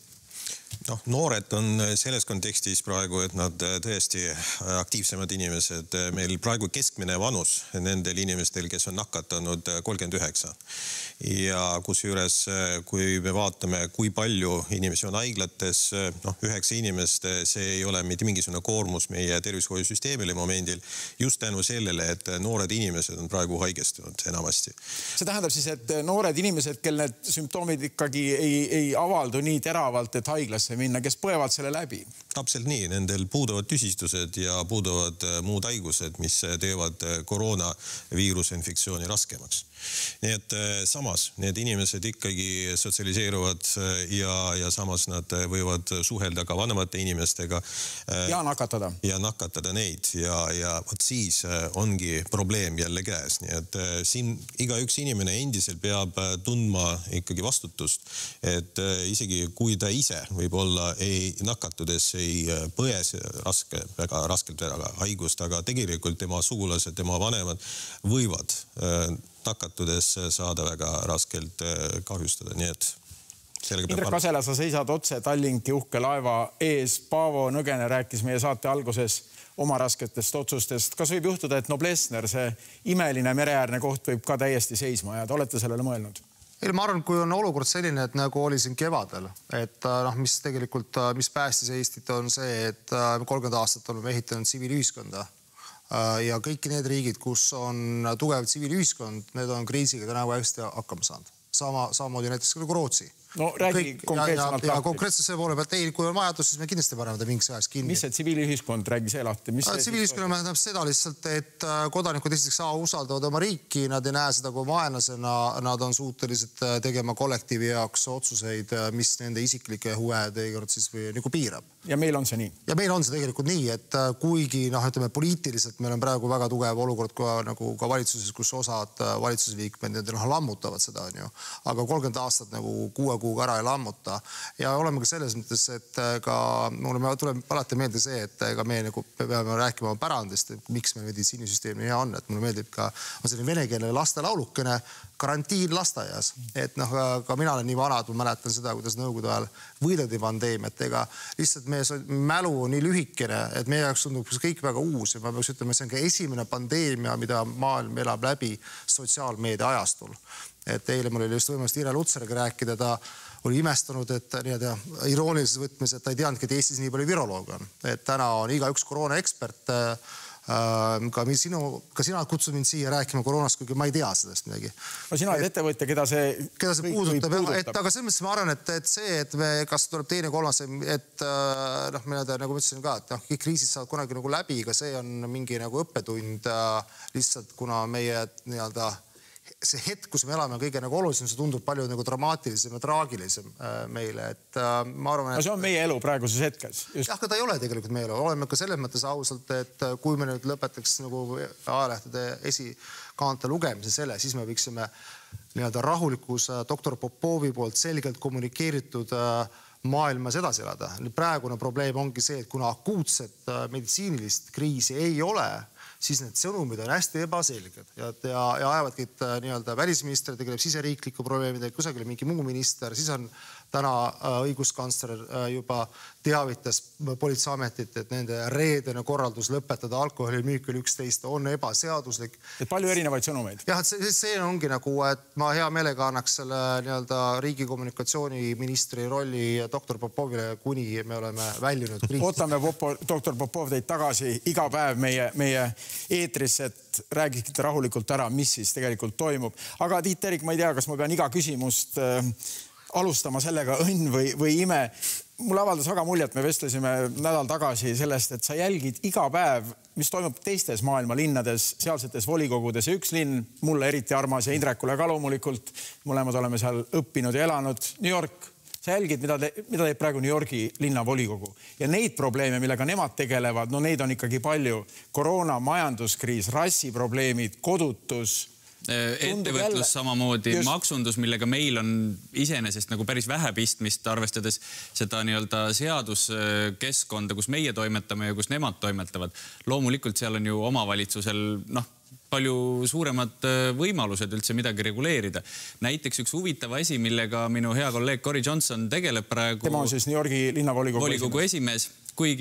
Noored on selles kontekstis praegu, et nad tõesti aktiivsemad inimesed. Meil praegu keskmine vanus nendel inimestel, kes on nakatanud 39. Ja kusjuures, kui me vaatame, kui palju inimesi on haiglates, 9 inimest, see ei ole mitte mingisugune koormus meie tervishoiusüsteemile momendil, just tänu sellele, et noored inimesed on praegu haigestunud enamasti. See tähendab siis, et noored inimesed, kel need sümptoomid ikkagi ei avaldu nii teravalt, et haiglasse minna, kes põevad selle läbi. Täpselt nii, nendel puuduvad tüsistused ja puuduvad muud haigused, mis teevad koroonaviiruse infektsiooni raskemaks. Nii et samas need inimesed ikkagi sotsialiseeruvad ja samas nad võivad suhelda ka vanemate inimestega. Ja nakatada. Ja nakatada neid ja võt siis ongi probleem jälle käes. Nii et siin iga üks inimene endiselt peab tundma ikkagi vastutust, et isegi kui ta ise võib-olla ei nakatudes ei põe väga raskelt ära haigust, aga tegelikult tema sugulased, tema vanemad võivad nakatudes saada väga raskelt kahjustada, nii et Indrek Kasela, sa seisad otse Tallinki uhke laeva ees. Paavo Nõgene rääkis meie saate alguses oma rasketest otsustest. Kas võib juhtuda, et Noblessner, see imeline mereäärne koht võib ka täiesti seisma jääda? Olete sellele mõelnud? Ma arvan, kui on olukord selline, et nagu oli siin kevadel, et mis tegelikult, mis päästis Eestit on see, et 30 aastat oleme ehitanud tsiviilühiskonda ja kõik need riigid, kus on tugev tsiviilühiskond, need on kriisiga täna hästi hakkama saanud. Samamoodi näiteks nagu Rootsi. No räägi konkreetsemalt ja konkreetselt selle poole pealt, ei, kui on vajadus, siis me kindlasti paneme ta mingiks ajaks kinni. Mis see tsiviilühiskond, räägi see lahti? Tsiviilühiskond tähendab seda lihtsalt, et kodanikud esiteks usaldavad oma riiki, nad ei näe seda kui vaenlasena, nad on suutelised tegema kollektiivi jaoks otsuseid, mis nende isiklikke huve tegelikult siis või nagu piirab. Ja meil on see nii? Ja meil on see tegelikult nii, et kuigi ütleme poliitiliselt meil on praegu väga tugev olukord nagu ka valitsuses, kus osad valitsusliikmed lammutavad seda, aga 30 aastat nagu 6 kuuga ära ei lammuta. Ja oleme ka selles mõttes, et ka mulle tuleb alati meelde see, et ka me peame rääkima pärandist, et miks meil meditsiinisüsteem hea on, et mulle meeldib ka selline venekeelne lastelaulukene karantiin lasteaias. Et ka mina olen nii vana, et ma mäletan seda, kuidas nõukogude ajal võideldi pandeemiat, ega lihtsalt meie mälu on nii lühikene, et meie jaoks tundub kõik väga uus ja ma peaks ütlema, see on ka esimene pandeemia, mida maailm elab läbi sotsiaalmeedia ajastul. Et eile mul oli just võimalust Irja Lutsariga rääkida, ta oli imestanud, et iroonilises võtmes, et ta ei teadnudki, et Eestis nii palju virolooge on. Et täna on igaüks koroonaekspert. Ka sina kutsud mind siia rääkima koroonast, kuigi ma ei tea sellest midagi. No sina oled ettevõtja, keda see puudutab. Aga selles mõttes ma arvan, et see, et kas tuleb teine kolmas, et nagu ma ütlesin ka, et kõik kriisid saavad kunagi nagu läbi, aga see on mingi nagu õppetund lihtsalt, kuna meie see hetk, kus me elame kõige nagu olulisem, see tundub palju nagu dramaatilisem ja traagilisem meile, et ma arvan, et... See on meie elu praeguses hetkes. Jah, aga ta ei ole tegelikult meie elu. Oleme ka selles mõttes ausalt, et kui me nüüd lõpetaks nagu ajalehtede esikaante lugemise selle, siis me võiksime rahulikus doktor Popovi poolt selgelt kommunikeeritud maailmas edasi elada. Praegune probleem ongi see, et kuna akuutset meditsiinilist kriisi ei ole, siis need sõnumid on hästi ebaselged ja ajavadki, et välisminister tegeleb siseriikliku probleemidega, kusagil mingi muu minister, siis on täna õiguskantsler juba teavitas politseiametit, et nende reedene korraldus lõpetada alkoholimüük kell 11 on ebaseaduslik. Et palju erinevaid sõnumeid? Jah, see ongi nagu, et ma hea meelega annaks selle riigi kommunikatsiooniministri rolli doktor Popovile, kuni me oleme väljunud kriisist. Ootame doktor Popov teid tagasi iga päev meie eetris, et räägite rahulikult ära, mis siis tegelikult toimub. Aga Tiit Terik, ma ei tea, kas ma pean iga küsimust alustama sellega õnn või ime. Mulle avaldas väga mulje, et me vestlesime nädal tagasi sellest, et sa jälgid iga päev, mis toimub teistes maailma linnades, sealsetes volikogudes. Ja üks linn, mulle eriti armas ja Indrekule ka loomulikult, mõlemad oleme seal õppinud ja elanud, New York. Sa jälgid, mida teeb praegu New Yorgi linnavolikogu. Ja neid probleeme, millega nemad tegelevad, no neid on ikkagi palju. Koroona, majanduskriis, rassiprobleemid, kodutus, ettevõtlus samamoodi, maksundus, millega meil on iseenesest nagu päris vähe pistmist, arvestades seda seaduskeskkonda, kus meie toimetame ja kus nemad toimetavad. Loomulikult seal on ju omavalitsusel palju suuremad võimalused üldse midagi reguleerida. Näiteks üks huvitav asi, millega minu hea kolleeg Cory Johnson tegeleb praegu... Tema on siis New Yorgi linnavolikogu esimees.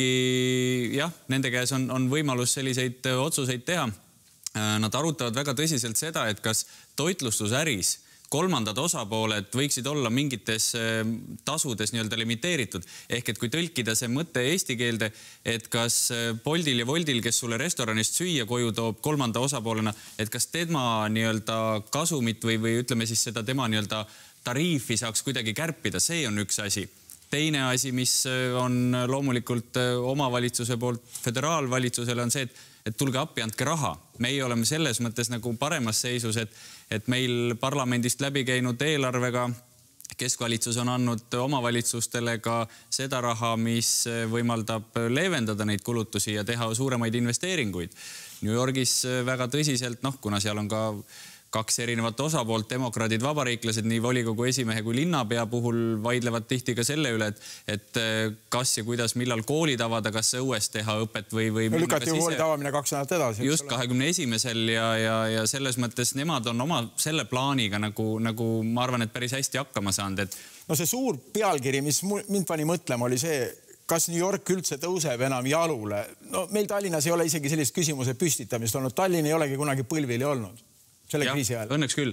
Kuigi jah, nende käes on võimalus selliseid otsuseid teha. Nad arutavad väga tõsiselt seda, et kas toitlustusäris kolmandad osapooled võiksid olla mingites tasudes limiteeritud. Ehk et kui tõlkida see mõte eesti keelde, et kas Boltil ja Woltil, kes sulle restoranist süüa koju toob kolmanda osapoolena, et kas tema kasumit või ütleme siis seda tema tariifi saaks kuidagi kärpida, see on üks asi. Teine asi, mis on loomulikult omavalitsuse poolt föderaalvalitsusele, on see, et tulge appi, andke raha. Meie oleme selles mõttes nagu paremas seisus, et meil parlamendist läbi käinud eelarvega keskvalitsus on andnud omavalitsustele ka seda raha, mis võimaldab leevendada neid kulutusi ja teha suuremaid investeeringuid. New Yorgis väga tõsiselt, kuna seal on ka kaks erinevat osapoolt, demokraadid, vabariiklased, nii volikogu esimehe kui linnapea puhul vaidlevad tihti ka selle üle, et kas ja kuidas, millal koolid avada, kas õues teha õpet või... Lükati koolid avamine 2 nädalat edasi. Just 21. ja selles mõttes nemad on oma selle plaaniga nagu ma arvan, et päris hästi hakkama saanud. No see suur pealkiri, mis mind pani mõtlema, oli see, kas New York üldse tõuseb enam jalule. No meil Tallinnas ei ole isegi sellist küsimuse püstitamist olnud. Tallinn ei olegi kunagi põlvili olnud. Ja, õnneks küll.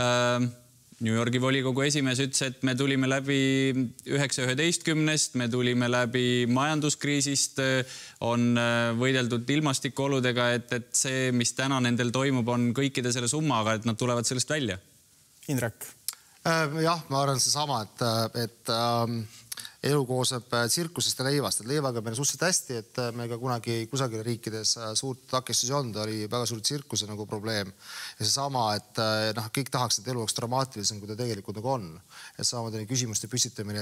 New Yorgi volikogu esimees ütles, et me tulime läbi 9.11, me tulime läbi majanduskriisist, on võideldud ilmastikuoludega, et see, mis täna nendel toimub, on kõikide selle summaga, et nad tulevad sellest välja. Indrek. Jah, ma arvan seesama, et elu koosneb tsirkusest ja leivast. Et leivaga meil suhteliselt hästi, et me ka kunagi kusagil riikides suurt takistusi olnud, oli väga suur tsirkuse nagu probleem. Ja seesama, et kõik tahaks, et elu oleks dramaatilisem, kui ta tegelikult nagu on. Et samamoodi küsimuste püstitamine,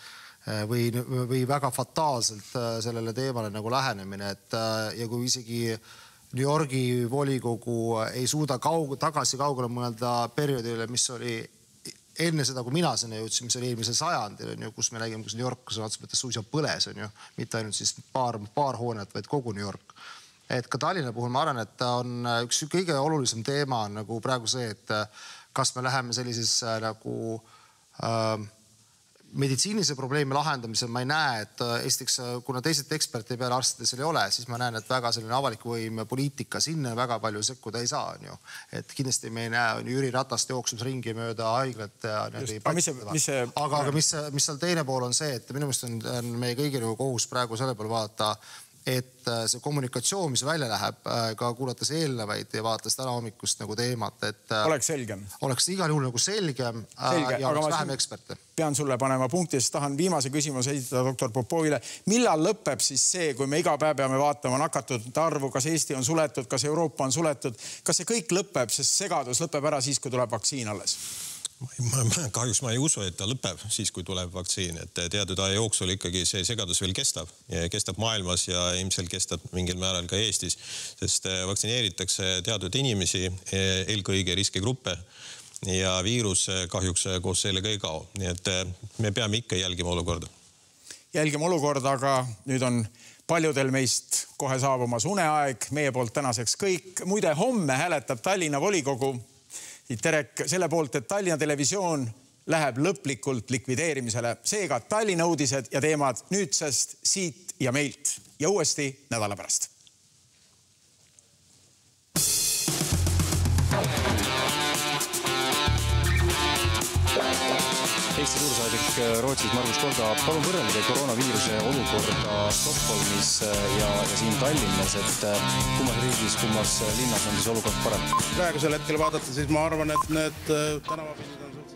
või väga fataalselt sellele teemale nagu lähenemine, ja kui isegi New Yorgi volikogu ei suuda tagasi kaugele mõelda perioodile, mis oli enne seda, kui mina sinna jõudsin, mis oli eelmisel sajandil, kus me nägime, kus New York suisa põles, mitte ainult siis paar hoonet, vaid kogu New York. Et ka Tallinna puhul ma arvan, et ta on üks kõige olulisem teema nagu praegu see, et kas me läheme sellises nagu meditsiinilise probleemi lahendamisel ma ei näe, et esiteks, kuna teised eksperti peale arstide seal ei ole, siis ma näen, et väga selline avaliku võim poliitika sinna väga palju sekkuda ei saa. Et kindlasti me ei näe Jüri Ratast jooksus ringi mööda haiglat. Aga mis seal teine pool on see, et minu meelest on meie kõigi kohus praegu selle peale vaadata, et see kommunikatsioon, mis välja läheb, ka kuulates eelnevaid ja vaadates täna hommikust nagu teemat, et oleks selgem. Oleks igal juhul nagu selgem ja oleks vähem eksperte. Pean sulle panema punkti, sest tahan viimase küsimuse esitada doktor Popovile. Millal lõpeb siis see, kui me iga päev peame vaatama nakatunute arvu, kas Eesti on suletud, kas Euroopa on suletud, kas see kõik lõpeb, sest segadus lõpeb ära siis, kui tuleb vaktsiin alles? Kahjuks ma ei usu, et ta lõpeb siis, kui tuleb vaktsiin. Et teatud aja jooksul ikkagi see segadus veel kestab. Kestab maailmas ja ilmselt kestab mingil määral ka Eestis, sest vaktsineeritakse teatud inimesi, eelkõige riskigruppe ja viirus kahjuks koos sellega ei kao. Nii et me peame ikka jälgima olukorda. Jälgima olukorda, aga nüüd on paljudel meist kohe saabumas uneaeg. Meie poolt tänaseks kõik. Muide, homme hääletab Tallinna volikogu Terek selle poolt, et Tallinna televisioon läheb lõplikult likvideerimisele. Seega Tallinna uudised ja teemad nüüdsest siit ja meilt ja uuesti nädala pärast. Eesti suursaadik Rootsis Margus Kolga, palun võrrelge koroonaviiruse olukorda Stockholmis ja siin Tallinnas, et kummas riigis, kummas linnas on siis olukord parem? Praegusel hetkel vaadata, siis ma arvan, et need tänavapildid on